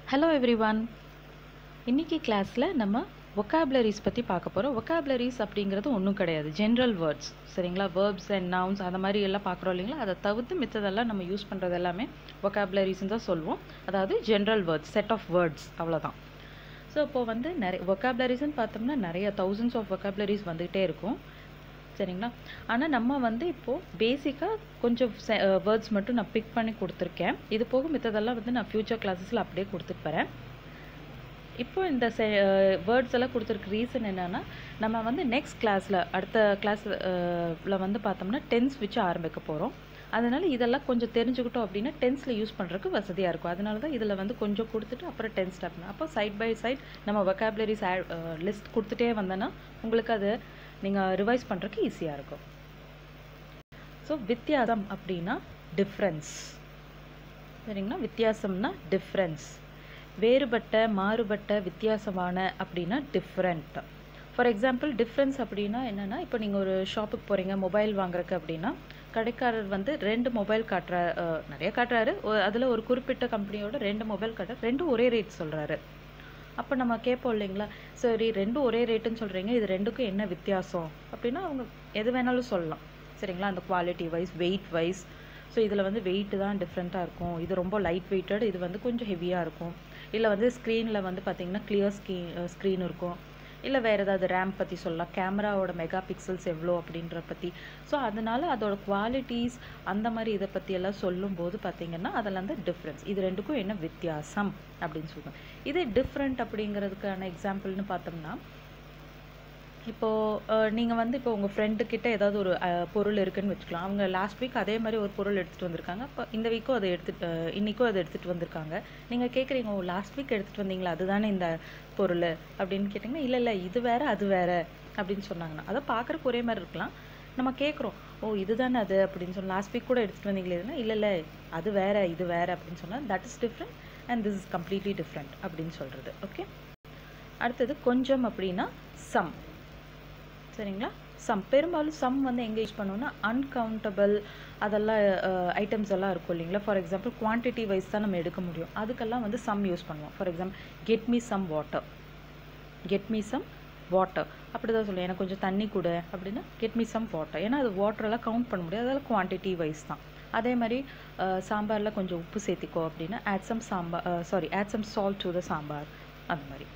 Hello everyone. இன்னைக்கு கிளாஸ்ல நம்ம vocabularies பத்தி பார்க்க போறோம். vocabularies அப்படிங்கிறது ஒண்ணும் கிடையாது. general words. சரிங்களா? verbs and nouns அந்த மாதிரி எல்லாம் பார்க்குறோம் இல்லைங்களா? அதை தவிர்த்து மித்ததெல்லாம் நம்ம யூஸ் பண்றது எல்லாமே vocabularies தான் சொல்லுவோம். அதாவது general words, set of words அவ்வளவுதான். ஸோ இப்போ வந்து நிறைய vocabularies-ன்னு பார்த்தோம்னா நிறைய thousands of vocabularies வந்துகிட்டே இருக்கும். சரிங்களா? ஆனால் நம்ம வந்து இப்போது பேசிக்காக கொஞ்சம் வேர்ட்ஸ் மட்டும் நான் பிக் பண்ணி கொடுத்துருக்கேன். இது போக மித்ததெல்லாம் வந்து நான் ஃப்யூச்சர் கிளாஸஸில் அப்படியே கொடுத்துட்டு போகிறேன். இப்போ இந்த வேர்ட்ஸ் எல்லாம் கொடுத்துருக்க ரீசன் என்னென்னா, நம்ம வந்து நெக்ஸ்ட் கிளாஸில் அடுத்த கிளாஸில் வந்து பார்த்தோம்னா டென்ஸ் வச்சு ஆரம்பிக்க போகிறோம். அதனால் இதெல்லாம் கொஞ்சம் தெரிஞ்சுக்கிட்டோம் அப்படின்னா டென்ஸில் யூஸ் பண்ணுறதுக்கு வசதியாக இருக்கும். அதனால தான் இதில் வந்து கொஞ்சம் கொடுத்துட்டு அப்புறம் டென்ஸ் ஸ்டார்ட் பண்ணணும். அப்போ சைட் பை சைட் நம்ம vocabularies லிஸ்ட் கொடுத்துட்டே வந்தோன்னா உங்களுக்கு அது நீங்கள் ரிவைஸ் பண்ணுறதுக்கு ஈஸியாக இருக்கும். ஸோ வித்தியாசம் அப்படின்னா டிஃப்ரென்ஸ். சரிங்களா? வித்தியாசம்னா டிஃப்ரென்ஸ். வேறுபட்ட, மாறுபட்ட, வித்தியாசமான அப்படின்னா டிஃப்ரெண்ட். ஃபார் எக்ஸாம்பிள் டிஃப்ரென்ஸ் அப்படின்னா என்னென்னா, இப்போ நீங்கள் ஒரு ஷாப்புக்கு போகிறீங்க மொபைல் வாங்குறதுக்கு அப்படின்னா கடைக்காரர் வந்து 2 மொபைல் நிறைய காட்டுறாரு. அதில் ஒரு குறிப்பிட்ட கம்பெனியோட 2 மொபைல் காட்டுறாரு, ரெண்டும் ஒரே ரேட் சொல்கிறாரு. அப்போ நம்ம கேட்போம் இல்லைங்களா, சரி ரெண்டும் ஒரே ரேட்டுன்னு சொல்கிறீங்க, இது ரெண்டுக்கும் என்ன வித்தியாசம் அப்படின்னா அவங்க எது வேணாலும் சொல்லலாம். சரிங்களா? அந்த quality wise, weight wise. So இதில் வந்து வெயிட்டு தான் டிஃப்ரெண்ட்டாக இருக்கும், இது ரொம்ப லைட் வெயிட்டட், இது வந்து கொஞ்சம் ஹெவியாக இருக்கும். இல்லை வந்து ஸ்க்ரீனில் வந்து பார்த்திங்கன்னா கிளியர் ஸ்க்ரீன் இருக்கும். இல்லை வேறு ஏதாவது ரேம் பற்றி சொல்லலாம், கேமராவோட மெகா பிக்சல்ஸ் எவ்வளோ அப்படின்ற பற்றி. ஸோ அதனால் அதோட குவாலிட்டிஸ் அந்த மாதிரி இதை பற்றியெல்லாம் சொல்லும்போது பார்த்திங்கன்னா அதில் வந்து டிஃப்ரென்ஸ், இது ரெண்டுக்கும் என்ன வித்தியாசம் அப்படின்னு சொல்லுவோம். இதே டிஃப்ரெண்ட் அப்படிங்கிறதுக்கான எக்ஸாம்பிள்னு பார்த்தோம்னா, இப்போது நீங்கள் வந்து இப்போ உங்கள் ஃப்ரெண்டுக்கிட்ட ஏதாவது ஒரு பொருள் இருக்குதுன்னு வச்சுக்கலாம். அவங்க லாஸ்ட் வீக் அதே மாதிரி ஒரு பொருள் எடுத்துகிட்டு வந்திருக்காங்க. இப்போ இந்த வீக்கும் அதை இன்றைக்கும் அதை எடுத்துகிட்டு வந்திருக்காங்க. நீங்கள் கேட்குறீங்க, ஓ லாஸ்ட் வீக் எடுத்துகிட்டு வந்தீங்களா, அதுதானே இந்த பொருள் அப்படின்னு கேட்டிங்கன்னா, இல்லை இல்லை இது வேறு அது வேறு அப்படின்னு சொன்னாங்கன்னா, அதை பார்க்குறக்கு ஒரே மாதிரி இருக்கலாம். நம்ம கேட்குறோம், ஓ இதுதானே அது அப்படின்னு சொன்னால், லாஸ்ட் வீக் கூட எடுத்துகிட்டு வந்தீங்களேன்னா, இல்லை இல்லை அது வேறு இது வேறு அப்படின்னு சொன்னால் that is different and this is completely different அப்படின்னு சொல்கிறது. ஓகே. அடுத்தது கொஞ்சம் அப்படின்னா சம். சரிங்களா? சம் பெரும்பாலும் சம் வந்து எங்கே யூஸ் பண்ணுவோம்னா அன்கவுண்டபிள் அதெல்லாம் ஐட்டம்ஸ் எல்லாம் இருக்கும் இல்லைங்களா. ஃபார் எக்ஸாம்பிள் குவான்டிட்டி வைஸ் தான் நம்ம எடுக்க முடியும், அதுக்கெல்லாம் வந்து சம் யூஸ் பண்ணுவோம். For example get me some water, get me some water அப்படி தான் சொல்லுவோம். எனக்கு கொஞ்சம் தண்ணி கொடு அப்படின்னா கெட் மீ சம் வாட்டர். ஏன்னா அது வாட்டரெல்லாம் கவுண்ட் பண்ண முடியாது, அதெல்லாம் குவான்டிட்டி வைஸ் தான். அதே மாதிரி சாம்பாரில் கொஞ்சம் உப்பு சேர்த்திக்கோ அப்படின்னா add some salt to the sambar, அந்த மாதிரி.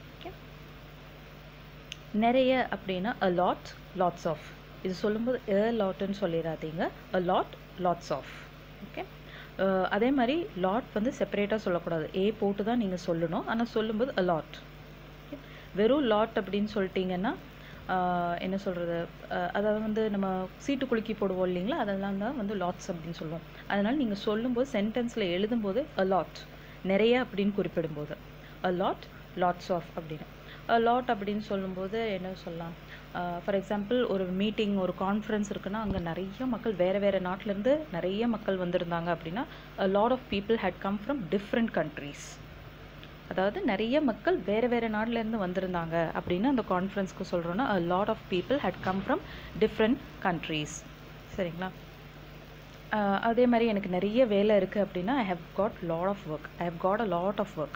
நிறைய அப்படின்னா a lot, lots of. இது சொல்லும்போது a lotன்னு சொல்லிடாதீங்க, a lot, lots of. Okay. அதே மாதிரி லாட் வந்து செப்பரேட்டாக சொல்லக்கூடாது, ஏ போட்டு தான் நீங்கள் சொல்லணும். ஆனால் சொல்லும்போது a lot. வெறும் லாட் அப்படின்னு சொல்லிட்டீங்கன்னா என்ன சொல்கிறது, அதாவது வந்து நம்ம சீட்டு குலுக்கி போடுவோம் இல்லைங்களா, அதெல்லாம் தான் வந்து லாட்ஸ் அப்படின்னு சொல்லுவோம். அதனால் நீங்கள் சொல்லும்போது சென்டென்ஸில் எழுதும்போது a lot, நிறைய அப்படின்னு குறிப்பிடும்போது a lot, lots of அப்படின்னு. லாட் அப்படின்னு சொல்லும்போது என்ன சொல்லலாம், ஃபார் எக்ஸாம்பிள் ஒரு மீட்டிங், ஒரு கான்ஃபரன்ஸ் இருக்குன்னா அங்கே நிறைய மக்கள் வேறு நாட்டிலேருந்து நிறைய மக்கள் வந்திருந்தாங்க அப்படின்னா a lot of people had come from different countries. அதாவது நிறைய மக்கள் வேறு நாட்டிலேருந்து வந்திருந்தாங்க அப்படின்னு அந்த கான்ஃபரன்ஸ்க்கு சொல்கிறோன்னா a lot of people had come from different countries. சரிங்களா? அதே மாதிரி எனக்கு நிறைய வேலை இருக்குது அப்படின்னா I have got lot of work, I have got a lot of work.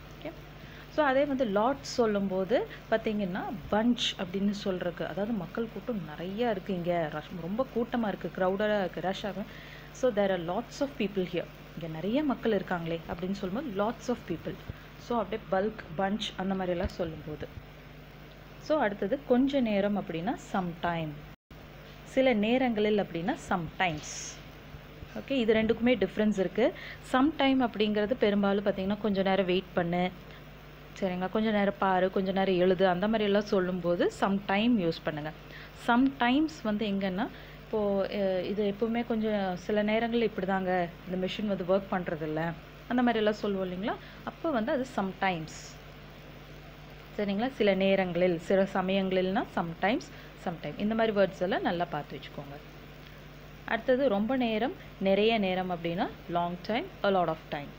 So அதே வந்து லாட் சொல்லும்போது பார்த்திங்கன்னா பஞ்ச் அப்படின்னு சொல்கிறதுக்கு, அதாவது மக்கள் கூட்டம் நிறையா இருக்குது, இங்கே ரொம்ப கூட்டமாக இருக்குது, க்ரௌடடாக இருக்குது, ரஷ் ஆகும். So there are lots of people here, இங்கே நிறைய மக்கள் இருக்காங்களே அப்படின்னு சொல்லும்போது லாட்ஸ் ஆஃப் பீப்புள். ஸோ அப்படியே பல்க், பஞ்ச் அந்த மாதிரியெல்லாம் சொல்லும்போது. ஸோ அடுத்தது கொஞ்ச நேரம் அப்படின்னா சம்டைம், சில நேரங்களில் அப்படின்னா சம்டைம்ஸ். ஓகே. இது ரெண்டுக்குமே டிஃப்ரென்ஸ் இருக்குது. சம்டைம் அப்படிங்கிறது பெரும்பாலும் பார்த்திங்கன்னா கொஞ்சம் நேரம் வெயிட் பண்ணு, சரிங்களா, கொஞ்சம் நேரம் பாரு, கொஞ்சம் நேரம் எழுது, அந்த மாதிரி எல்லாம் சொல்லும்போது சம்டைம் யூஸ் பண்ணுங்கள். சம்டைம்ஸ் வந்து எங்கன்னா, இப்போது இது எப்போவுமே கொஞ்சம் சில நேரங்களில் இப்படி தாங்க இந்த மிஷின் வந்து ஒர்க் பண்ணுறதில்ல அந்த மாதிரி எல்லாம் சொல்லுவோம் இல்லைங்களா, அப்போ வந்து அது சம்டைம்ஸ். சரிங்களா? சில நேரங்களில், சில சமயங்களில்னா சம்டைம்ஸ், சம்டைம். இந்த மாதிரி வேர்ட்ஸ் எல்லாம் நல்லா பார்த்து வச்சுக்கோங்க. அடுத்தது ரொம்ப நேரம், நிறைய நேரம் அப்படின்னா long time, a lot of time.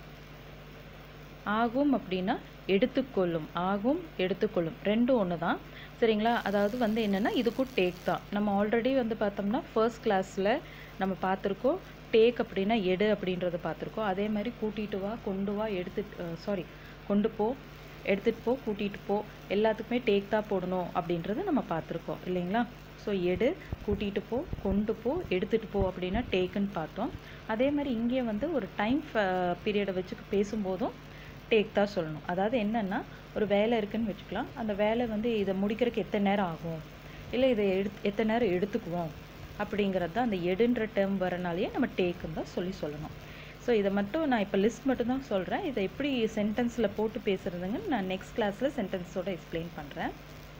ஆகும் அப்படின்னா எடுத்துக்கொள்ளும், ஆகும் எடுத்துக்கொள்ளும் ரெண்டும் ஒன்று தான். சரிங்களா? அதாவது வந்து என்னென்னா இதுக்கும் டேக் தான். நம்ம ஆல்ரெடி வந்து பார்த்தோம்னா ஃபர்ஸ்ட் கிளாஸில் நம்ம பார்த்துருக்கோம் டேக் அப்படின்னா எடு அப்படின்றத பார்த்துருக்கோம். அதே மாதிரி கூட்டிகிட்டு வா, கொண்டு வா, கொண்டு போ, எடுத்துகிட்டு போ, கூட்டிகிட்டு போ, எல்லாத்துக்குமே டேக் தான் போடணும் அப்படின்றத நம்ம பார்த்துருக்கோம் இல்லைங்களா? ஸோ எடு, கூட்டிகிட்டு போ, கொண்டு போ, எடுத்துகிட்டு போ அப்படின்னா டேக்குன்னு பார்த்தோம். அதே மாதிரி இங்கே வந்து ஒரு டைம் பீரியடை வச்சு பேசும்போதும் டேக் தான் சொல்லணும். அதாவது என்னென்னா, ஒரு வேலை இருக்குதுன்னு வச்சுக்கலாம். அந்த வேலை வந்து இதை முடிக்கிறதுக்கு எத்தனை நேரம் ஆகும், இல்லை இதை எத்தனை நேரம் எடுத்துக்குவோம் அப்படிங்கிறது தான் அந்த எடுன்ற டேர்ம் வரனாலேயே நம்ம டேக்குன்னு தான் சொல்லணும். ஸோ இதை மட்டும் நான் இப்போ லிஸ்ட் மட்டும் தான் சொல்கிறேன். இதை எப்படி சென்டென்ஸில் போட்டு பேசுகிறதுங்கன்னு நான் நெக்ஸ்ட் கிளாஸில் சென்டென்ஸோட எக்ஸ்பிளைன் பண்ணுறேன்.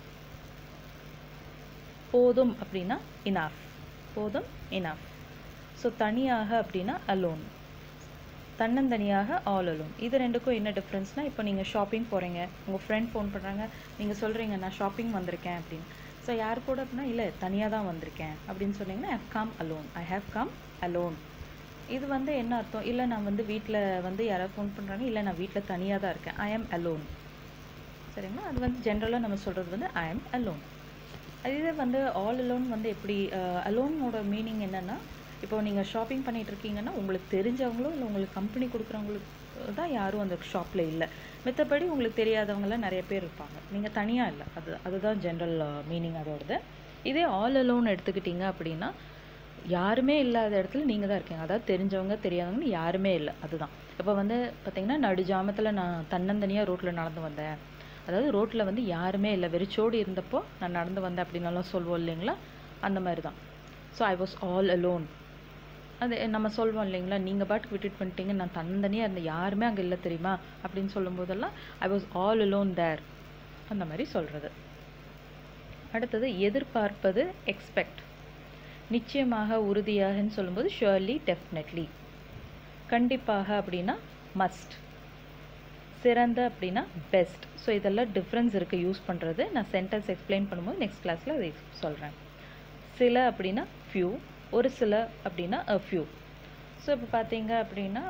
போதும் அப்படின்னா இனாஃப், போதும் இனாஃப். ஸோ தனியாக அப்படின்னா அலோன், தன்னந்தனியாக ஆல் அலோன். இது ரெண்டுக்கும் என்ன டிஃப்ரென்ஸ்னால், இப்போ நீங்கள் ஷாப்பிங் போகிறீங்க, உங்கள் ஃப்ரெண்ட் ஃபோன் பண்ணுறாங்க, நீங்கள் சொல்கிறீங்க நான் ஷாப்பிங் வந்திருக்கேன் அப்படின்னு. ஸோ யார் கூட அப்படின்னா இல்லை தனியாக தான் வந்திருக்கேன் அப்படின்னு சொன்னீங்கன்னா ஐ ஹேவ் கம் அலோன். இது வந்து என்ன அர்த்தம், இல்லை நான் வந்து வீட்டில் வந்து யாராவது ஃபோன் பண்ணுறாங்க, இல்லை நான் வீட்டில் தனியாக தான் இருக்கேன், ஐ ஆம் அலோன். சரிங்களா? அது வந்து ஜென்ரலாக நம்ம சொல்கிறது வந்து ஐ ஆம் அலோன். இதே வந்து ஆல் அலோன் வந்து எப்படி, அலோனோட மீனிங் என்னென்னா, இப்போ நீங்கள் ஷாப்பிங் பண்ணிகிட்டு இருக்கீங்கன்னா உங்களுக்கு தெரிஞ்சவங்களோ இல்லை உங்களுக்கு கம்பெனி கொடுக்குறவங்களுக்கு தான் யாரும் அந்த ஷாப்பில் இல்லை, மற்றபடி உங்களுக்கு தெரியாதவங்களாம் நிறைய பேர் இருப்பாங்க, நீங்கள் தனியாக இல்லை. அதுதான் ஜென்ரல் மீனிங் அதோடது. இதே ஆல் அலோன் எடுத்துக்கிட்டிங்க அப்படின்னா யாருமே இல்லாத இடத்துல நீங்கள் தான் இருக்கீங்க, அதாவது தெரிஞ்சவங்க தெரியாதவங்கன்னு யாருமே இல்லை, அதுதான். இப்போ வந்து பார்த்திங்கன்னா நடுஜாமத்தில் நான் தன்னந்தனியாக ரோட்டில் நடந்து வந்தேன், அதாவது ரோட்டில் வந்து யாருமே இல்லை, வெறிச்சோடு இருந்தப்போ நான் நடந்து வந்தேன் அப்படின்னாலும் சொல்லுவோம் இல்லைங்களா, அந்த மாதிரி தான். So I was all alone. அது நம்ம சொல்வோம் இல்லைங்களா, நீங்கள் பாட்டுக்கு விட்டுட்டு பண்ணிட்டீங்க, நான் தன்னந்தனியாக இருந்தேன், யாருமே அங்கே இல்லை தெரியுமா அப்படின்னு சொல்லும் போதெல்லாம் I was all alone there, அந்த மாதிரி சொல்கிறது. அடுத்தது எதிர்பார்ப்பது எக்ஸ்பெக்ட். நிச்சயமாக, உறுதியாகன்னு சொல்லும்போது ஷுவர்லி, டெஃபினெட்லி. கண்டிப்பாக அப்படின்னா மஸ்ட். சிறந்த அப்படின்னா பெஸ்ட். ஸோ இதெல்லாம் டிஃப்ரென்ஸ் இருக்குது யூஸ் பண்ணுறது. நான் சென்டென்ஸ் எக்ஸ்பிளைன் பண்ணும்போது நெக்ஸ்ட் கிளாஸில் அதை சொல்கிறேன். சில அப்படின்னா ஃபியூ, ஒரு சில அப்படின்னா அ ஃபியூ. ஸோ இப்போ பார்த்தீங்க அப்படின்னா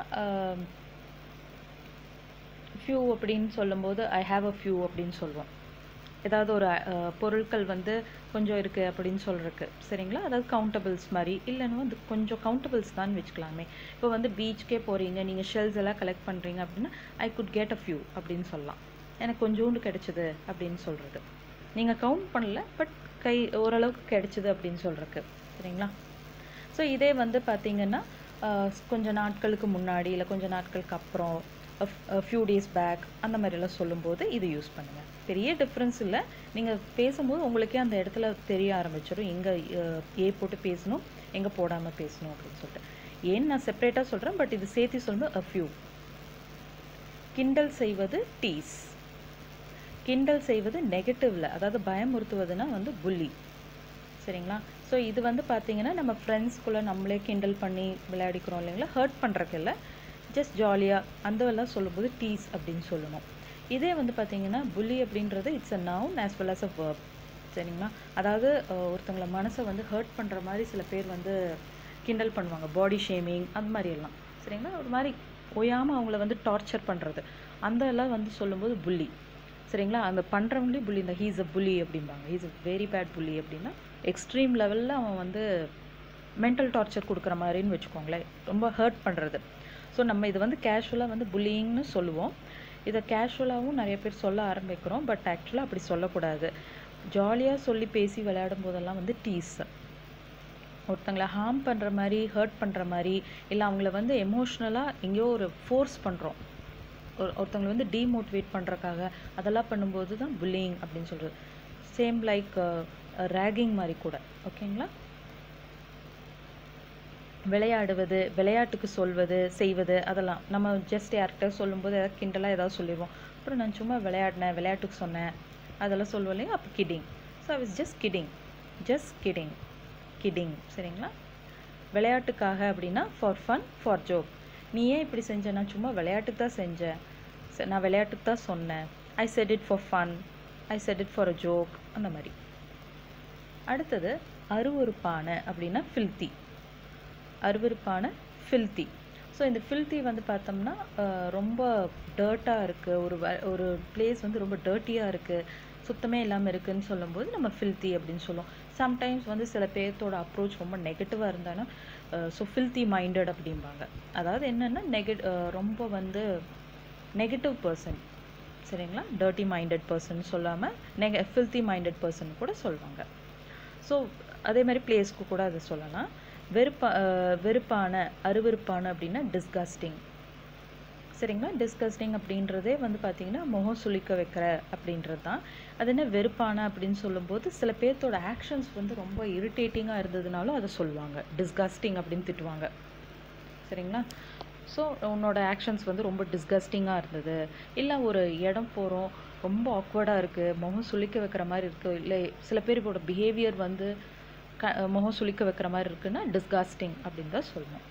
ஃபியூ அப்படின்னு சொல்லும்போது ஐ ஹாவ் அ ஃபியூ அப்படின்னு சொல்லுவோம். ஏதாவது ஒரு பொருட்கள் வந்து கொஞ்சம் இருக்குது அப்படின்னு சொல்கிறதுக்கு, சரிங்களா? அதாவது கவுண்டபிள்ஸ் மாதிரி, இல்லைன்னா வந்து கொஞ்சம் கவுண்டபிள்ஸ் தான் வச்சுக்கலாமே. இப்போ வந்து பீச்சுக்கே போகிறீங்க, நீங்கள் ஷெல்ஸ் எல்லாம் கலெக்ட் பண்ணுறீங்க அப்படின்னா I could get a few அப்படின்னு சொல்லலாம். எனக்கு கொஞ்சோண்டு கிடைச்சிது அப்படின்னு சொல்கிறது. நீங்கள் கவுண்ட் பண்ணல, பட் ஓரளவுக்கு கிடைச்சிது அப்படின்னு சொல்கிறதுக்கு, சரிங்களா? ஸோ இதே வந்து பார்த்திங்கன்னா கொஞ்சம் நாட்களுக்கு முன்னாடி இல்லை கொஞ்சம் நாட்களுக்கு அப்புறம், ஃபியூ டேஸ் பேக், அந்த மாதிரிலாம் சொல்லும்போது இது யூஸ் பண்ணுங்கள். பெரிய டிஃப்ரென்ஸ் இல்லை, நீங்கள் பேசும்போது உங்களுக்கே அந்த இடத்துல தெரிய ஆரம்பிச்சிடும் எங்கே ஏ போட்டு பேசணும், எங்கே போடாமல் பேசணும் அப்படின்னு சொல்லிட்டு. ஏன்னு நான் செப்பரேட்டாக சொல்கிறேன், பட் இது சேர்த்து சொல்லும்போது அ ஃபியூ. கிண்டல் செய்வது டீஸ். கிண்டல் செய்வது நெகட்டிவில், அதாவது பயமுறுத்துவதுன்னா வந்து புல்லி, சரிங்களா? ஸோ இது வந்து பார்த்திங்கன்னா நம்ம ஃப்ரெண்ட்ஸ்குள்ளே நம்மளே கிண்டல் பண்ணி விளையாடிக்கிறோம் இல்லைங்களா, ஹர்ட் பண்ணுறக்கு இல்லை, ஜஸ்ட் ஜாலியாக அந்தவெல்லாம் சொல்லும்போது டீஸ் அப்படின்னு சொல்லணும். இதே வந்து பார்த்திங்கன்னா புல்லி அப்படின்றது it's a noun as well as a verb, சரிங்களா? அதாவது ஒருத்தவங்கள மனசை வந்து ஹர்ட் பண்ணுற மாதிரி சில பேர் வந்து கிண்டல் பண்ணுவாங்க, பாடி ஷேமிங் அந்த மாதிரி எல்லாம், சரிங்களா? ஒரு மாதிரி ஓயாமல் அவங்கள வந்து டார்ச்சர் பண்ணுறது, அந்த எல்லாம் வந்து சொல்லும்போது புல்லி, சரிங்களா? அந்த பண்ணுறவங்களே புல்லி, இந்த ஹீஸ் அ புல்லி அப்படிம்பாங்க, he's a very bad bully அப்படின்னா எக்ஸ்ட்ரீம் லெவலில் அவன் வந்து மென்டல் டார்ச்சர் கொடுக்குற மாதிரின்னு வச்சுக்கோங்களேன், ரொம்ப ஹர்ட் பண்ணுறது. ஸோ நம்ம இது வந்து கேஷுவலாக வந்து புல்லிங்னு சொல்லுவோம். இதை கேஷுவலாகவும் நிறைய பேர் சொல்ல ஆரம்பிக்கிறோம், பட் ஆக்சுவலாக அப்படி சொல்லக்கூடாது. ஜாலியாக சொல்லி பேசி விளையாடும் போதெல்லாம் வந்து டீஸ். ஒருத்தங்களை ஹார்ம் பண்ணுற மாதிரி, ஹர்ட் பண்ணுற மாதிரி, இல்லை அவங்கள வந்து எமோஷ்னலாக எங்கேயோ ஒரு ஃபோர்ஸ் பண்ணுறோம், ஒருத்தவங்களை வந்து டீமோட்டிவேட் பண்ணுறக்காக, அதெல்லாம் பண்ணும்போது தான் புல்லிங் அப்படின்னு சொல்கிறது. சேம் லைக் ரேகிங் மாதிரி கூட, ஓகேங்களா? விளையாடுவது, விளையாட்டுக்கு சொல்வது, செய்வது, அதெல்லாம் நம்ம ஜஸ்ட் யார்கிட்ட சொல்லும்போது ஏதாவது கிண்டலாக ஏதாவது சொல்லிடுவோம், அப்புறம் நான் சும்மா விளையாடினேன், விளையாட்டுக்கு சொன்னேன், அதெல்லாம் சொல்லுவோம் இல்லைங்க, அப்போ kidding. So I was just kidding, kidding, சரிங்களா? விளையாட்டுக்காக அப்படின்னா ஃபார் ஃபன், ஃபார் ஜோக். நீ ஏன் இப்படி செஞ்ச, நான் சும்மா விளையாட்டுக்கு தான் செஞ்சேன், நான் விளையாட்டுக்கு தான் சொன்னேன், I said it for fun, I said it for a joke, அந்த மாதிரி. அடுத்தது அருவருப்பான அப்படின்னா ஃபில்த்தி. அருவருப்பான ஃபில்த்தி. ஸோ இந்த ஃபில்த்தி வந்து பார்த்தோம்னா ரொம்ப டர்ட்டாக இருக்குது, ஒரு பிளேஸ் வந்து ரொம்ப டர்ட்டியாக இருக்குது, சுத்தமே இல்லாமல் இருக்குதுன்னு சொல்லும்போது நம்ம ஃபில்த்தி அப்படின்னு சொல்லுவோம். சம்டைம்ஸ் வந்து சில பேர்த்தோட அப்ரோச் ரொம்ப நெகட்டிவாக இருந்தாலும் ஸோ ஃபில்த்தி மைண்டட் அப்படிம்பாங்க. அதாவது என்னென்னா ரொம்ப வந்து நெகட்டிவ் பர்சன், சரிங்களா? டர்ட்டி மைண்டட் பர்சன் சொல்லாமல் ஃபில்த்தி மைண்டட் பர்சன் கூட சொல்லுவாங்க. ஸோ அதே மாதிரி பிளேஸ்க்கு கூட அதை சொல்லலாம். வெறுப்பான, அருவருப்பான அப்படின்னா டிஸ்கஸ்டிங், சரிங்களா? டிஸ்கஸ்டிங் அப்படின்றதே வந்து பார்த்திங்கன்னா முகம் சுளிக்க வைக்கிற அப்படின்றது தான். அது என்ன வெறுப்பான அப்படின்னு சொல்லும்போது சில பேர்த்தோட ஆக்ஷன்ஸ் வந்து ரொம்ப இரிட்டேட்டிங்காக இருந்ததுனாலும் அதை சொல்லுவாங்க, டிஸ்கஸ்டிங் அப்படின்னு திட்டுவாங்க, சரிங்களா? ஸோ உன்னோட ஆக்ஷன்ஸ் வந்து ரொம்ப டிஸ்கஸ்டிங்காக இருந்தது, இல்லை ஒரு இடம் போகிறோம் ரொம்ப ஆக்வர்டாக இருக்குது, முகம் சுளிக்க வைக்கிற மாதிரி இருக்குது, இல்லை சில பேரோட பிஹேவியர் வந்து முகம் சுளிக்க வைக்கிற மாதிரி இருக்குன்னா டிஸ்கஸ்டிங் அப்படின்னு தான் சொல்லணும்.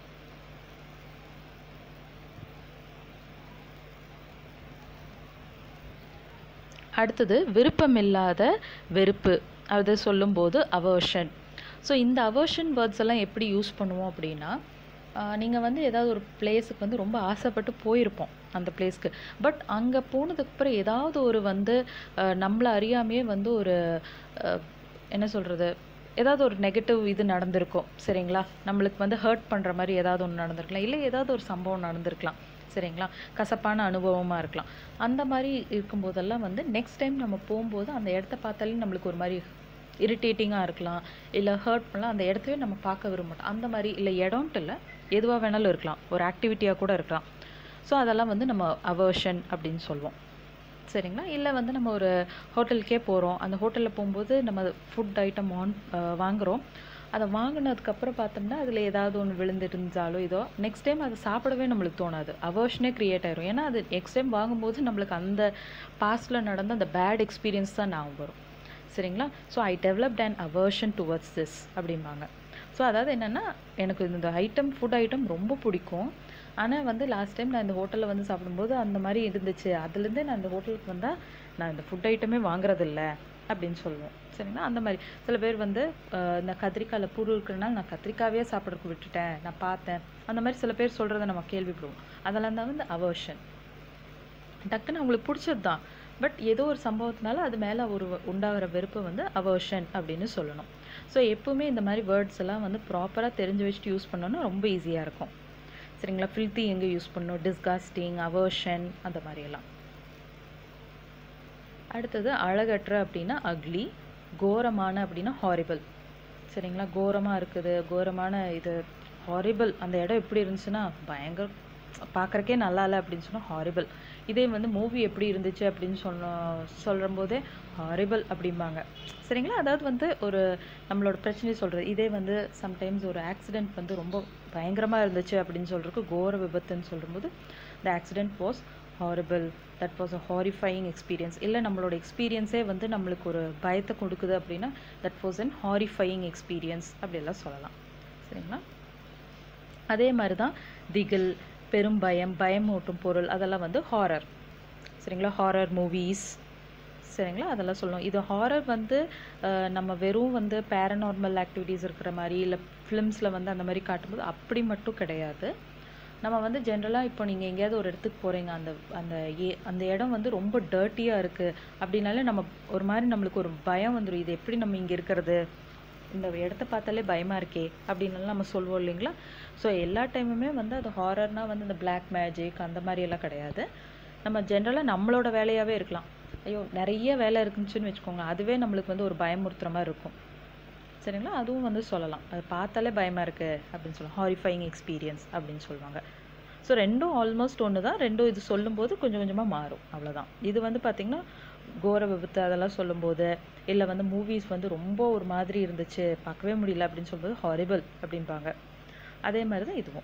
அடுத்தது விருப்பமில்லாத வெறுப்பு, அது சொல்லும்போது அவர்ஷன். ஸோ இந்த அவர்ஷன் வேர்ட்ஸ் எல்லாம் எப்படி யூஸ் பண்ணுவோம் அப்படின்னா, நீங்கள் வந்து ஏதாவது ஒரு பிளேஸுக்கு வந்து ரொம்ப ஆசைப்பட்டு போயிருப்போம் அந்த பிளேஸ்க்கு. பட் அங்கே போனதுக்கப்புறம் ஏதாவது ஒரு வந்து நம்மளை அறியாமையே வந்து ஒரு என்ன சொல்கிறது, ஏதாவது ஒரு நெகட்டிவ் இது நடந்திருக்கும், சரிங்களா? நம்மளுக்கு வந்து ஹர்ட் பண்ணுற மாதிரி ஏதாவது ஒன்று நடந்திருக்கலாம், இல்லை ஏதாவது ஒரு சம்பவம் நடந்திருக்கலாம், சரிங்களா? கசப்பான அனுபவமாக இருக்கலாம். அந்த மாதிரி இருக்கும்போதெல்லாம் வந்து நெக்ஸ்ட் டைம் நம்ம போகும்போது அந்த இடத்த பார்த்தாலே நம்மளுக்கு ஒரு மாதிரி இரிட்டேட்டிங்காக இருக்கலாம், இல்லை ஹர்ட் பண்ணலாம், அந்த இடத்தவே நம்ம பார்க்க விரும்ப மாட்டோம். அந்த மாதிரி இல்லை இடம்ட்டு இல்லை, எதுவாக வேணாலும் இருக்கலாம், ஒரு ஆக்டிவிட்டியாக கூட இருக்கலாம். ஸோ அதெல்லாம் வந்து நம்ம அவர்ஷன் அப்படின்னு சொல்லுவோம், சரிங்களா? இல்லை வந்து நம்ம ஒரு ஹோட்டலுக்கே போகிறோம், அந்த ஹோட்டலில் போகும்போது நம்ம ஃபுட் ஐட்டம் வாங்குகிறோம், அதை வாங்கினதுக்கப்புறம் பார்த்தோம்னா அதில் ஏதாவது ஒன்று விழுந்துருந்தாலோ இதோ நெக்ஸ்ட் டைம் அதை சாப்பிடவே நம்மளுக்கு தோணாது, அவர்ஷனே க்ரியேட் ஆயிரும். ஏன்னா அது நெக்ஸ்ட் டைம் வாங்கும்போது நம்மளுக்கு அந்த பாஸ்டில் நடந்த அந்த பேட் எக்ஸ்பீரியன்ஸ் தான் ஞாபகம் வரும், சரிங்களா? So I developed an aversion towards this அப்படிம்பாங்க. ஸோ அதாவது என்னென்னா, எனக்கு இந்த ஃபுட் ஐட்டம் ரொம்ப பிடிக்கும், ஆனால் வந்து லாஸ்ட் டைம் நான் இந்த ஹோட்டலில் வந்து சாப்பிடும்போது அந்த மாதிரி இருந்துச்சு, அதுலேருந்தே நான் இந்த ஹோட்டலுக்கு வந்தால் நான் இந்த ஃபுட் ஐட்டமே வாங்குறதில்ல அப்படின்னு சொல்லுவோம், சரிங்களா? அந்த மாதிரி சில பேர் வந்து இந்த கத்திரிக்காயில் புழு இருக்கிறனால நான் கத்திரிக்காவே சாப்பிட்றதுக்கு விட்டுட்டேன், நான் பார்த்தேன், அந்த மாதிரி சில பேர் சொல்கிறத நம்ம கேள்விப்படுவோம். அதெல்லாம் தான் வந்து அவர்ஷன். டக்குன்னு அவங்களுக்கு பிடிச்சது தான், பட் ஏதோ ஒரு சம்பவத்தினால அது மேலே ஒரு உண்டாகிற வெறுப்பை வந்து அவர்ஷன் அப்படின்னு சொல்லணும். ஸோ எப்பவுமே இந்த மாதிரி வேர்ட்ஸ் எல்லாம் வந்து ப்ராப்பராக தெரிஞ்சு வச்சுட்டு யூஸ் பண்ணோன்னா ரொம்ப ஈஸியாக இருக்கும், சரிங்களா? ஃபில்த்தி எங்கே யூஸ் பண்ணணும், டிஸ்கஸ்டிங், அவர்ஷன், அந்த மாதிரியெல்லாம். அடுத்தது அழகற்ற அப்படின்னா அக்லி, கோரமான அப்படின்னா ஹாரிபிள், சரிங்களா? கோரமாக இருக்குது, கோரமான இது ஹாரிபிள், அந்த இடம் எப்படி இருந்துச்சுன்னா பயங்கர பார்க்குறக்கே நல்லா இல்லை அப்படின்னு சொன்னால் ஹாரிபிள். இதே வந்து மூவி எப்படி இருந்துச்சு அப்படின்னு சொல்லும் போதே ஹாரிபிள் அப்படிம்பாங்க, சரிங்களா? அதாவது வந்து ஒரு நம்மளோட பிரச்சனையை சொல்கிறது. இதே வந்து சம்டைம்ஸ் ஒரு ஆக்சிடெண்ட் வந்து ரொம்ப பயங்கரமாக இருந்துச்சு அப்படின்னு சொல்கிறதுக்கு கோர விபத்துன்னு சொல்லும்போது the accident was horrible, that was a horrifying experience. இல்லை நம்மளோட எக்ஸ்பீரியன்ஸே வந்து நம்மளுக்கு ஒரு பயத்தை கொடுக்குது அப்படின்னா that was an horrifying experience அப்படியெல்லாம் சொல்லலாம், சரிங்களா? அதே மாதிரி தான் திகில், பெரும் பயம், பயமூட்டும் பொருள், அதெல்லாம் வந்து ஹாரர், சரிங்களா? ஹாரர் மூவிஸ், சரிங்களா? அதெல்லாம் சொல்லணும். இது ஹாரர் வந்து நம்ம வெறும் வந்து பேரநார்மல் ஆக்டிவிட்டீஸ் இருக்கிற மாதிரி இல்லை ஃபிலிம்ஸில் வந்து அந்த மாதிரி காட்டும்போது அப்படி மட்டும் கிடையாது. நம்ம வந்து ஜென்ரலாக இப்போ நீங்கள் எங்கேயாவது ஒரு இடத்துக்கு போகிறீங்க, அந்த இடம் வந்து ரொம்ப டர்ட்டியாக இருக்குது அப்படின்னாலே நம்ம ஒரு மாதிரி நம்மளுக்கு ஒரு பயம் வந்துடும், இது எப்படி நம்ம இங்கே இருக்கிறது, இந்த இடத்த பார்த்தாலே பயமாக இருக்கே அப்படின்னாலும் நம்ம சொல்லுவோம் இல்லைங்களா? ஸோ எல்லா டைமுமே வந்து அது ஹாரர்னால் வந்து இந்த பிளாக் மேஜிக் அந்த மாதிரியெல்லாம் கிடையாது. நம்ம ஜென்ரலாக நம்மளோட வேலையாகவே இருக்கலாம், ஐயோ நிறைய வேலை இருக்குச்சுன்னு வச்சுக்கோங்க, அதுவே நம்மளுக்கு வந்து ஒரு பயமுறுத்துற மாதிரி இருக்கும், சரிங்களா? அதுவும் வந்து சொல்லலாம், அது பார்த்தாலே பயமாக இருக்குது அப்படின்னு சொல்லலாம், ஹாரிஃபையிங் எக்ஸ்பீரியன்ஸ் அப்படின்னு சொல்லுவாங்க. ஸோ ரெண்டும் ஆல்மோஸ்ட் ஒன்று தான், ரெண்டும் இது சொல்லும்போது கொஞ்சம் கொஞ்சமாக மாறும், அவ்வளோதான். இது வந்து பார்த்திங்கன்னா கோர விபத்து அதெல்லாம் சொல்லும்போது, இல்லை வந்து மூவிஸ் வந்து ரொம்ப ஒரு மாதிரி இருந்துச்சு பார்க்கவே முடியல அப்படின்னு சொல்லும்போது ஹாரிபிள் அப்படின்பாங்க. அதே மாதிரி தான் இதுவும்.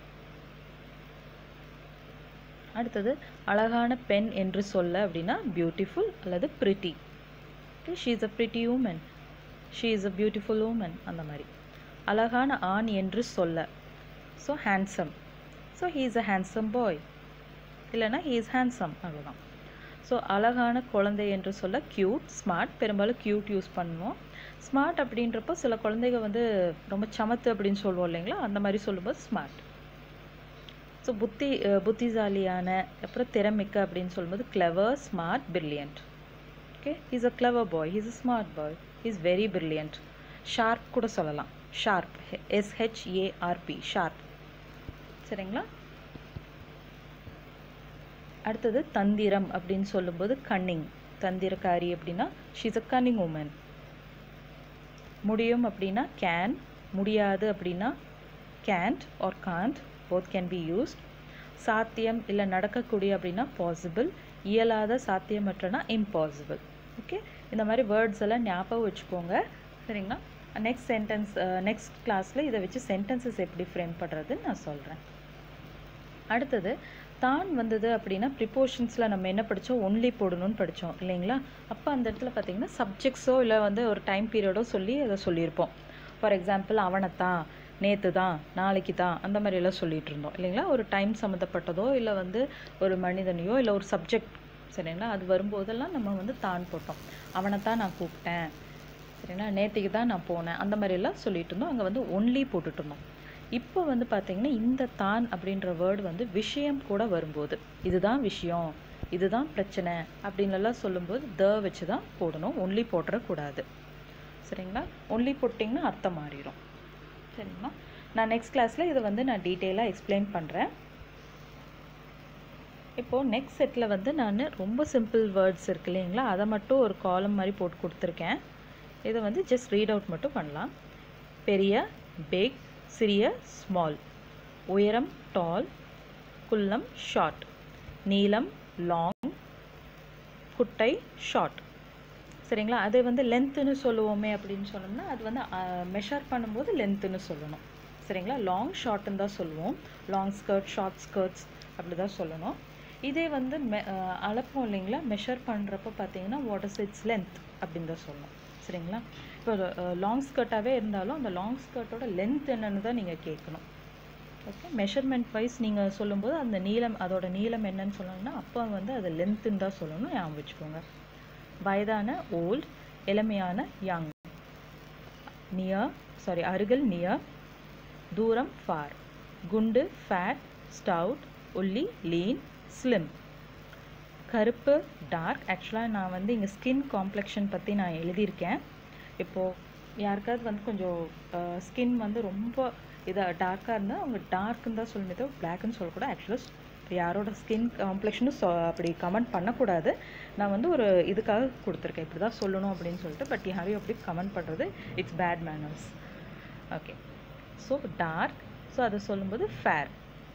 அடுத்தது அழகான பெண் என்று சொல்ல அப்படின்னா பியூட்டிஃபுல் அல்லது pretty. She is a pretty woman, she is a beautiful woman, அந்த மாதிரி. அழகான ஆண் என்று சொல்ல, so handsome, so he is a handsome boy, இல்லைன்னா ஹீ இஸ் ஹேண்ட்ஸம், அவ்வளோதான். ஸோ அழகான குழந்தை என்று சொல்ல க்யூட், ஸ்மார்ட், பெரும்பாலும் க்யூட் யூஸ் பண்ணுவோம். ஸ்மார்ட் அப்படின்றப்போ சில குழந்தைங்க வந்து ரொம்ப சமத்து அப்படின்னு சொல்லுவோம் இல்லைங்களா, அந்த மாதிரி சொல்லும்போது ஸ்மார்ட். ஸோ புத்திசாலியான, அப்புறம் திறமிக்க அப்படின்னு சொல்லும்போது clever, smart, brilliant. Okay, he's a clever boy, he's a smart boy, he's very brilliant. Sharp கூட சொல்லலாம், ஷார்ப், SHARP, ஷார்ப். சரிங்களா? அடுத்தது தந்திரம் அப்படின்னு சொல்லும்போது கன்னிங், தந்திரக்காரி அப்படின்னா ஷீஸ் அ கன்னிங் உமன். முடியும் அப்படின்னா கேன், முடியாது அப்படின்னா can't or can't, both can be used. சாத்தியம் இல்லை நடக்கக்கூடிய அப்படின்னா பாசிபிள், இயலாத சாத்தியமற்றனா இம்பாசிபிள். ஓகே, இந்த மாதிரி வேர்ட்ஸ் எல்லாம் ஞாபகம் வச்சுக்கோங்க. சரிங்களா? நெக்ஸ்ட் சென்டென்ஸ், நெக்ஸ்ட் கிளாஸில் இதை வச்சு சென்டென்சஸ் எப்படி ஃப்ரேம் பண்ணுறதுன்னு நான் சொல்கிறேன். அடுத்தது தான் வந்தது அப்படின்னா ப்ரிப்போஷன்ஸில் நம்ம என்ன படித்தோம், ஒன்லி போடணும்னு படித்தோம் இல்லைங்களா? அப்போ அந்த இடத்துல பார்த்திங்கன்னா சப்ஜெக்ட்ஸோ இல்லை வந்து ஒரு டைம் பீரியடோ சொல்லி அதை சொல்லியிருப்போம். ஃபார் எக்ஸாம்பிள் அவனைத்தான், நேற்று தான், நாளைக்கு தான், அந்த மாதிரியெல்லாம் சொல்லிகிட்டு இருந்தோம் இல்லைங்களா? ஒரு டைம் சம்மந்தப்பட்டதோ இல்லை வந்து ஒரு மனிதனையோ இல்லை ஒரு சப்ஜெக்ட், சரிங்களா? அது வரும்போதெல்லாம் நம்ம வந்து தான் போட்டோம். அவனைத்தான் நான் கூப்பிட்டேன், சரிங்களா? நேற்றுக்கு தான் நான் போனேன், அந்த மாதிரியெல்லாம் சொல்லிட்டு இருந்தோம். அங்கே வந்து ஒன்லி போட்டுட்டு இருந்தோம். இப்போ வந்து பார்த்திங்கன்னா இந்த தான் அப்படின்ற வேர்டு வந்து விஷயம் கூட வரும்போது, இதுதான் விஷயம், இதுதான் பிரச்சனை அப்படின்லாம் சொல்லும்போது த வச்சு தான் போடணும், ஒன்லி போட்டுறக்கூடாது. சரிங்களா? ஒன்லி போட்டிங்கன்னா அர்த்தம் மாறிடும். சரிங்களா? நான் நெக்ஸ்ட் கிளாஸில் இதை வந்து நான் டீட்டெயிலாக எக்ஸ்பிளைன் பண்ணுறேன். இப்போது நெக்ஸ்ட் செட்டில் வந்து நான் ரொம்ப சிம்பிள் வேர்ட்ஸ் இருக்கு இல்லைங்களா, அதை மட்டும் ஒரு காலம் மாதிரி போட்டு கொடுத்துருக்கேன். இதை வந்து ஜஸ்ட் ரீட் அவுட் மட்டும் பண்ணலாம். பெரிய, பிக், சிறிய, ஸ்மால், உயரம், டால், குள்ளம், ஷார்ட், நீளம், லாங், குட்டை, ஷார்ட். சரிங்களா? அதை வந்து லென்த்துன்னு சொல்லுவோமே அப்படின்னு சொன்னோம்னா அது வந்து மெஷர் பண்ணும்போது லென்த்துன்னு சொல்லணும். சரிங்களா? லாங் ஷார்ட்டுன்னு தான் சொல்லுவோம். லாங் ஸ்கர்ட், ஷார்ட் ஸ்கர்ட்ஸ் அப்படி தான் சொல்லணும். இதே வந்து அளப்போம் இல்லைங்களா, மெஷர் பண்ணுறப்போ பார்த்தீங்கன்னா வாட் இஸ் இட்ஸ் லென்த் அப்படின்னு தான் சொல்லணும். சரிங்களா? இப்போ லாங் ஸ்கர்ட்டாகவே இருந்தாலும் அந்த லாங் ஸ்கர்ட்டோட லென்த் என்னன்னு தான் நீங்கள் கேட்கணும். ஓகே, மெஷர்மெண்ட் வைஸ் நீங்கள் சொல்லும்போது அந்த நீளம், அதோட நீளம் என்னன்னு சொல்லணும்னா அப்போ வந்து அது லென்த்துன்னு தான் சொல்லணும், ஞாபகம் வச்சுக்கோங்க. வயதான ஓல்ட், இளமையான யங், அருகில் நியர், தூரம் ஃபார், குண்டு ஃபேட், ஸ்டவுட், ஒல்லி லீன், ஸ்லிம், கருப்பு டார்க். ஆக்சுவலாக நான் வந்து இங்கே ஸ்கின் காம்ப்ளெக்ஷன் பற்றி நான் எழுதியிருக்கேன். இப்போது யாருக்காவது வந்து கொஞ்சம் ஸ்கின் வந்து ரொம்ப இதாக டார்க்காக இருந்தால் அவங்க டார்க்குன்னு தான் சொல்லணுமே தவிர பிளாக்னு சொல்லக்கூடாது. ஆக்சுவலாக யாரோட ஸ்கின் காம்ப்ளெக்ஷனும் அப்படி கமெண்ட் பண்ணக்கூடாது. நான் வந்து ஒரு இதுக்காக கொடுத்துருக்கேன், இப்படி தான் சொல்லணும் அப்படின்னு சொல்லிட்டு. பட் யாரையும் அப்படி கமெண்ட் பண்ணுறது it's bad manners. Okay, so dark, so அதை சொல்லும்போது ஃபேர்.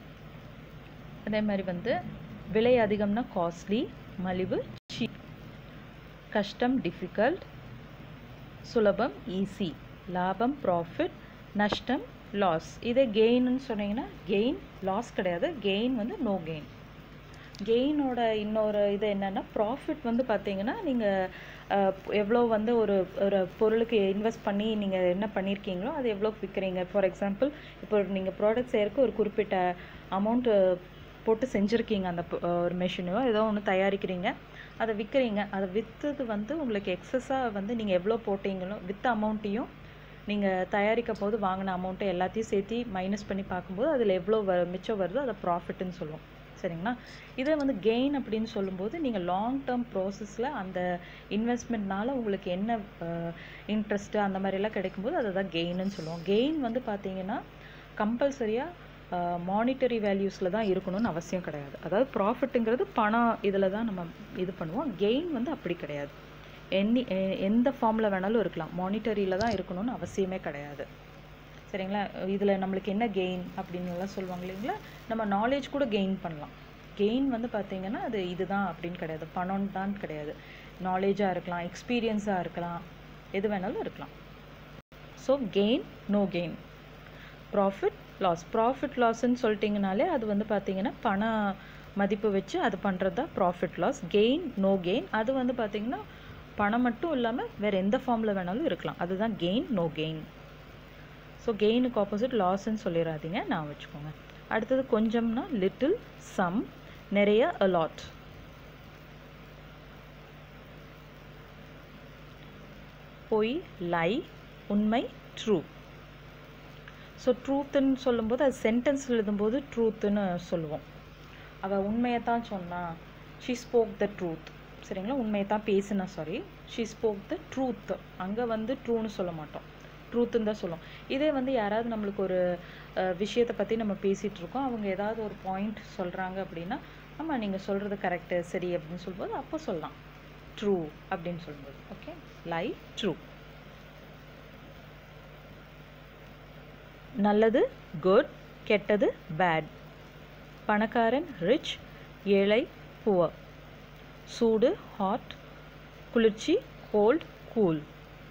அதே மாதிரி வந்து விலை அதிகம்னா காஸ்ட்லி, மலிவு சீப், கஷ்டம் டிஃபிகல்ட், சுலபம் ஈஸி, லாபம் ப்ராஃபிட், நஷ்டம் லாஸ். இதே கெயின்னு சொன்னீங்கன்னா கெயின், லாஸ் கிடையாது. கெயின் வந்து நோ கெயின். கெயினோட இன்னொரு இது என்னென்னா ப்ராஃபிட் வந்து பார்த்தீங்கன்னா நீங்கள் எவ்வளோ வந்து ஒரு பொருளுக்கு இன்வெஸ்ட் பண்ணி நீங்கள் என்ன பண்ணியிருக்கீங்களோ அது எவ்வளோ விற்கிறீங்க. ஃபார் எக்ஸாம்பிள் இப்போ நீங்கள் ப்ராடக்ட் செய்யறதுக்கு ஒரு குறிப்பிட்ட அமௌண்ட்டு போட்டு செஞ்சுருக்கீங்க, அந்த ஒரு மெஷினோ ஏதோ ஒன்று தயாரிக்கிறீங்க, அதை விற்கிறீங்க. அதை விற்றது வந்து உங்களுக்கு எக்ஸஸாக வந்து நீங்கள் எவ்வளோ போட்டீங்களோ விற்ற அமௌண்ட்டையும் நீங்கள் தயாரிக்க போது வாங்கின அமௌண்ட்டை எல்லாத்தையும் சேர்த்து மைனஸ் பண்ணி பார்க்கும்போது அதில் எவ்வளோ மிச்சம் வருதோ அதை ப்ராஃபிட்டுன்னு சொல்லுவோம். சரிங்களா? இதே வந்து கெயின் அப்படின்னு சொல்லும்போது நீங்கள் லாங் டேர்ம் ப்ராசஸில் அந்த இன்வெஸ்ட்மெண்ட்னால உங்களுக்கு என்ன இன்ட்ரெஸ்ட்டு அந்த மாதிரிலாம் கிடைக்கும்போது அதை தான் கெயின்னு சொல்லுவோம். கெயின் வந்து பார்த்தீங்கன்னா கம்பல்சரியாக மானிட்டரி வேல்யூஸில் தான் இருக்கணும்னு அவசியம் கிடையாது. அதாவது ப்ராஃபிட்டுங்கிறது பணம் இதில் தான் நம்ம இது பண்ணுவோம். கெயின் வந்து அப்படி கிடையாது, எந்த ஃபார்மில் வேணாலும் இருக்கலாம், மானிட்டரியில் தான் இருக்கணும்னு அவசியமே கிடையாது. சரிங்களா? இதில் நம்மளுக்கு என்ன கெயின் அப்படின்னுலாம் சொல்லுவாங்க இல்லைங்களா, நம்ம நாலேஜ் கூட கெயின் பண்ணலாம். கெயின் வந்து பார்த்திங்கன்னா அது இதுதான் அப்படின்னு கிடையாது, பணம் தான் கிடையாது. நாலேஜாக இருக்கலாம், எக்ஸ்பீரியன்ஸாக இருக்கலாம், எது வேணாலும் இருக்கலாம். So gain no gain, profit loss. Profit லாஸ்ன்னு சொல்லிட்டிங்கனாலே அது வந்து பார்த்திங்கன்னா பண மதிப்பு வச்சு அது பண்ணுறது தான் profit loss. Gain no gain அது வந்து பார்த்திங்கன்னா பணம் மட்டும் இல்லாமல் வேறு எந்த ஃபார்மில் வேணாலும் இருக்கலாம், அதுதான் கெயின் நோ கெயின். ஸோ கெயினுக்கு ஆப்போசிட் லாஸ்ன்னு சொல்லிடாதீங்க, நான் வச்சுக்கோங்க. அடுத்தது கொஞ்சம்னா லிட்டில், சம், நிறைய, அலாட். பொய் லை, உண்மை ட்ரூ. ஸோ ட்ரூத்துன்னு சொல்லும்போது அது சென்டென்ஸில் எழுதும்போது ட்ரூத்துன்னு சொல்லுவோம். அவள் உண்மையை தான் சொன்னா, ஷீ ஸ்போக் த ட்ரூத். சரிங்களா? உண்மையை தான் பேசினா, sorry, she spoke the truth. அங்கே வந்து ட்ரூன்னு சொல்ல மாட்டோம், ட்ரூத்துன்னு தான் சொல்லுவோம். இதே வந்து யாராவது நம்மளுக்கு ஒரு விஷயத்தை பற்றி நம்ம பேசிகிட்டு இருக்கோம், அவங்க ஏதாவது ஒரு பாயிண்ட் சொல்கிறாங்க அப்படின்னா, ஆமாம் நீங்கள் சொல்கிறது கரெக்டு சரி அப்படின்னு சொல்லும்போது அப்போ சொல்லலாம் ட்ரூ அப்படின்னு சொல்லும்போது. Okay, lie, true. நல்லது குட், கெட்டது பேட். பணக்காரன் ரிச், ஏழை புவர். சூடு ஹாட், குளிர்ச்சி கோல்ட் கூல்.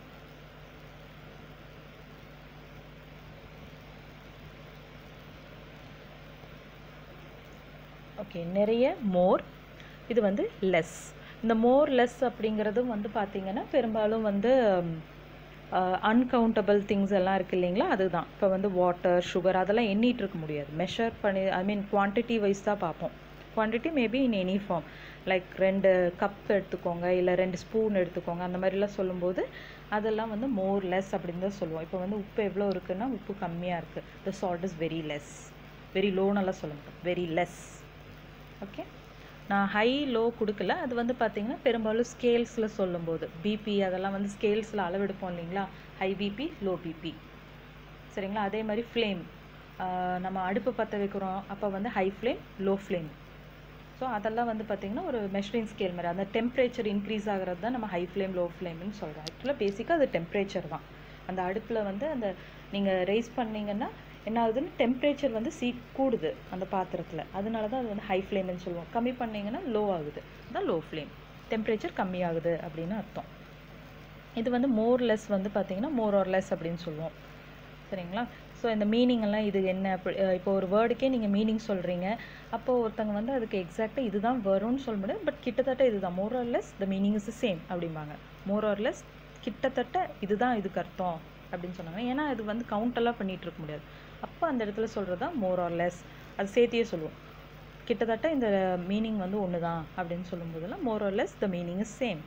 ஓகே, நிறைய மோர், இது வந்து லெஸ். இந்த மோர் லெஸ் அப்படிங்கிறதும் வந்து பார்த்திங்கன்னா பெரும்பாலும் வந்து அன்கவுண்டபிள் திங்ஸ் எல்லாம் இருக்குது இல்லைங்களா, அதுதான். இப்போ வந்து வாட்டர் சுகர் அதெல்லாம் எண்ணிட்டு இருக்க முடியாது, மெஷர் பண்ணி ஐ மீன் குவான்டிட்டி வைஸ் தான் பார்ப்போம். Quantity maybe in any form, like 2 cup எடுத்துக்கோங்க இல்லை 2 ஸ்பூன் எடுத்துக்கோங்க, அந்த மாதிரிலாம் சொல்லும்போது அதெல்லாம் வந்து மோர் லெஸ் அப்படின்னு தான் சொல்லுவோம். இப்போ வந்து உப்பு எவ்வளோ இருக்குன்னா உப்பு கம்மியாக இருக்குது, the salt is very less. Very லோனெல்லாம் சொல்ல மாட்டோம், வெரி லெஸ். ஓகே, நான் ஹை லோ கொடுக்கல, அது வந்து பார்த்திங்கன்னா பெரும்பாலும் ஸ்கேல்ஸில் சொல்லும்போது பிபி அதெல்லாம் வந்து ஸ்கேல்ஸில் அளவெடுப்போம் இல்லைங்களா, ஹை பிபி லோ பிபி, சரிங்களா. அதே மாதிரி ஃப்ளேம், நம்ம அடுப்பு பற்ற வைக்கிறோம் அப்போ வந்து high flame low flame. So அதெல்லாம் வந்து பார்த்திங்கன்னா ஒரு மெஷரிங் ஸ்கேல் மாதிரி, அந்த டெம்பரேச்சர் இன்க்ரீஸ் ஆகிறது தான் நம்ம ஹை ஃப்ளேம் லோ ஃப்ளேம்னு சொல்கிறோம். ஆக்சுவலாக பேசிக்காக அது டெம்பரேச்சர் தான். அந்த அடுப்பில் வந்து அந்த நீங்கள் ரைஸ் பண்ணிங்கன்னா என்ன ஆகுதுன்னு டெம்பரேச்சர் வந்து கூடுது அந்த பாத்திரத்தில், அதனால தான் அது வந்து ஹை ஃப்ளேம்னு சொல்லுவோம். கம்மி பண்ணிங்கன்னா லோ ஆகுது, அதுதான் லோ ஃப்ளேம். டெம்பரேச்சர் கம்மியாகுது அப்படின்னு அர்த்தம். இது வந்து மோர் லெஸ் வந்து பார்த்திங்கன்னா மோர் ஆர் லெஸ் அப்படின்னு சொல்லுவோம், சரிங்களா. ஸோ இந்த மீனிங் எல்லாம் இது என்ன, இப்போ ஒரு வேர்டுக்கே நீங்கள் மீனிங் சொல்கிறீங்க, அப்போது ஒருத்தங்க வந்து அதுக்கு எக்ஸாக்டாக இதுதான் வரும்னு சொல்ல முடியாது, பட் கிட்டத்தட்ட இதுதான், more or less the meaning is the same அப்படிம்பாங்க. மோர் ஆர் லெஸ் கிட்டத்தட்ட இதுதான் இதுக்கு அர்த்தம் அப்படின்னு சொன்னாங்க. ஏன்னா அது வந்து கவுண்டெல்லாம் பண்ணிகிட்டு இருக்க முடியாது, அப்போ அந்த இடத்துல சொல்கிறது தான் மோர் ஆர் லெஸ். அது சேர்த்தியே சொல்லுவோம், கிட்டத்தட்ட இந்த மீனிங் வந்து ஒன்று தான் அப்படின்னு சொல்லும்போதெல்லாம் more or less the meaning is same.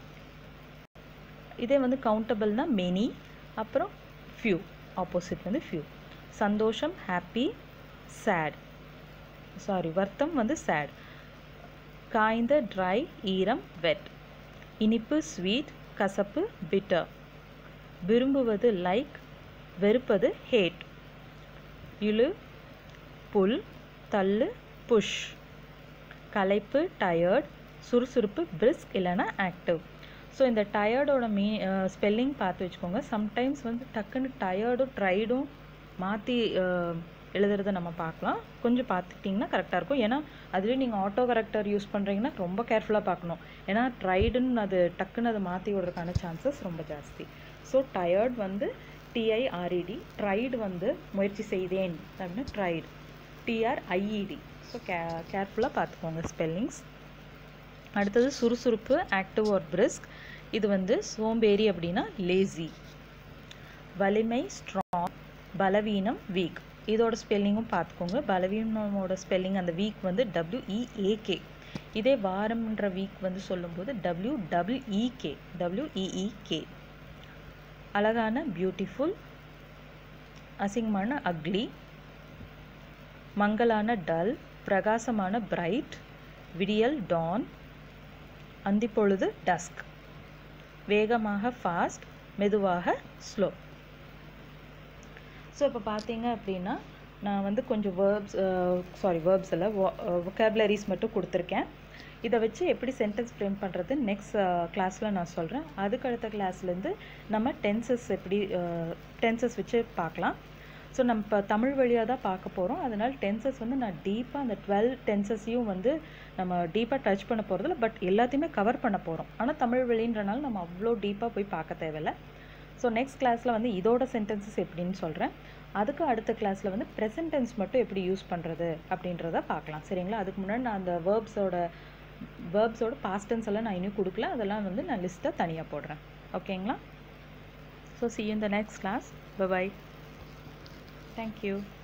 இதே வந்து கவுண்டபிள்னா மெனி, அப்புறம் ஃபியூ, ஆப்போசிட் வந்து ஃபியூ. சந்தோஷம் ஹாப்பி, சேட், சாரி வருத்தம் வந்து சேட். காய்ந்த ட்ரை, ஈரம் வெட். இனிப்பு ஸ்வீட், கசப்பு பிட்டர். விரும்புவது லைக், வெறுப்பது ஹேட். இழு புல், தள்ளு புஷ். களைப்பு டயர்ட், சுறுசுறுப்பு பிரிஸ்க் இல்லைனா ஆக்டிவ். ஸோ இந்த டயர்டோட ஸ்பெல்லிங் பார்த்து வச்சுக்கோங்க. சம்டைம்ஸ் வந்து டக்குன்னு டயர்டும் ட்ரைடும் மாற்றி எழுதுறதை நம்ம பார்க்கலாம், கொஞ்சம் பார்த்துக்கிட்டிங்கன்னா கரெக்டாக இருக்கும். ஏன்னா அதுவே நீங்கள் ஆட்டோ கரெக்டர் யூஸ் பண்ணுறீங்கன்னா ரொம்ப கேர்ஃபுல்லாக பார்க்கணும், ஏன்னா ட்ரைடுன்னு அது டக்குன்னு அதை மாற்றி விடுறதுக்கான சான்சஸ் ரொம்ப ஜாஸ்தி. ஸோ டயர்ட் வந்து டிஐஆர்இடி, ட்ரைடு வந்து முயற்சி செய்தேன் அப்படின்னா ட்ரைடு, டிஆர்ஐஇடி. ஸோ கேர்ஃபுல்லாக பார்த்துக்கோங்க ஸ்பெல்லிங்ஸ். அடுத்தது சுறுசுறுப்பு ஆக்டிவ் ஆர் பிரிஸ்க், இது வந்து சோம்பேறி அப்படின்னா லேசி. வலிமை ஸ்ட்ராங், பலவீனம் வீக். இதோட ஸ்பெல்லிங்கும் பார்த்துக்கோங்க. பலவீனமோட ஸ்பெல்லிங் அந்த வீக் வந்து WEAK. இதே வாரம்ன்ற வீக் வந்து சொல்லும்போது WEEK. அழகான பியூட்டிஃபுல், அசிங்கமான அக்லி. மங்கலான டல், பிரகாசமான பிரைட். விடியல் டான், அந்திப்பொழுது டஸ்க். வேகமாக ஃபாஸ்ட், மெதுவாக ஸ்லோ. ஸோ இப்போ பார்த்தீங்க அப்படின்னா நான் வந்து கொஞ்சம் வேர்ப்ஸ் இல்லை வொக்காபுலரிஸ் மட்டும் கொடுத்துருக்கேன். இதை வச்சு எப்படி சென்டென்ஸ் ஃப்ரேம் பண்ணுறது நெக்ஸ்ட் கிளாஸில் நான் சொல்கிறேன். அதுக்கு அடுத்த கிளாஸ்லேருந்து நம்ம டென்சஸ் வச்சு பார்க்கலாம். ஸோ நம்ம இப்போ தமிழ் வழியாக தான் பார்க்க போகிறோம், அதனால் டென்சஸ் வந்து நான் டீப்பாக அந்த 12 டென்சஸையும் வந்து நம்ம டீப்பாக டச் பண்ண போகிறதில்ல, பட் எல்லாத்தையுமே கவர் பண்ண போகிறோம். ஆனால் தமிழ் வழின்றனால நம்ம அவ்வளோ டீப்பாக போய் பார்க்க தேவையில்லை. ஸோ நெக்ஸ்ட் கிளாஸில் வந்து இதோட சென்டென்சஸ் எப்படின்னு சொல்கிறேன். அதுக்கு அடுத்த கிளாஸில் வந்து ப்ரெசன்ட் டென்ஸ் மட்டும் எப்படி யூஸ் பண்ணுறது அப்படின்றத பார்க்கலாம், சரிங்களா. அதுக்கு முன்னாடி நான் அந்த வேர்ப்ஸோட பாஸ்ட் டென்ஸ் எல்லாம் நான் இன்னும் கொடுக்கல, அதெல்லாம் வந்து நான் லிஸ்ட்டை தனியாக போடுறேன். ஓகேங்களா. So see you in the next class. Bye bye. Thank you.